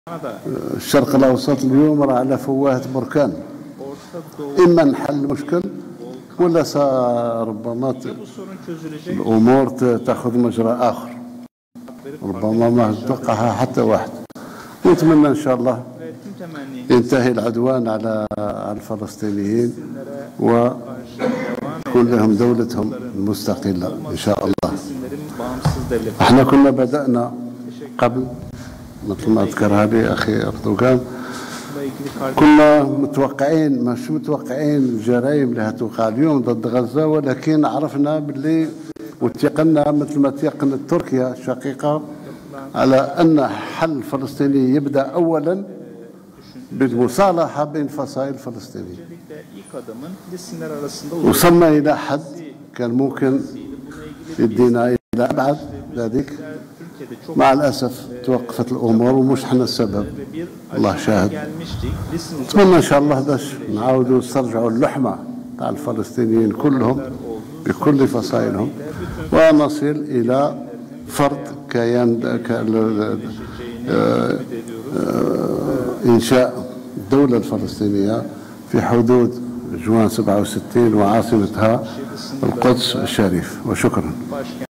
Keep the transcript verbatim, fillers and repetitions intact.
الشرق الأوسط اليوم راه على فواه بركان، إما نحل المشكل ولا ربما الأمور تأخذ مجرى آخر، ربما ما توقعها حتى واحد. ونتمنى إن شاء الله ينتهي العدوان على الفلسطينيين وتكون لهم دولتهم المستقلة إن شاء الله. احنا كنا بدأنا قبل مثل ما ذكرها لي أخي أردوغان، كنا متوقعين مش متوقعين الجرائم اللي هتوقع اليوم ضد غزة، ولكن عرفنا باللي وتيقنا مثل ما تيقنت تركيا الشقيقة على أن حل الفلسطيني يبدأ أولا بالمصالحة بين فصائل الفلسطينيين. وصلنا إلى حد كان ممكن يدينا إلى أبعد ذلك، مع الأسف توقفت الأمور ومش احنا السبب، الله شاهد. نتمنى إن شاء الله باش نعاودوا نسترجعوا اللحمة تاع الفلسطينيين كلهم بكل فصائلهم، ونصل إلى فرض كيان إنشاء الدولة الفلسطينية في حدود جوان سبعة وستين وعاصمتها القدس الشريف. وشكرا.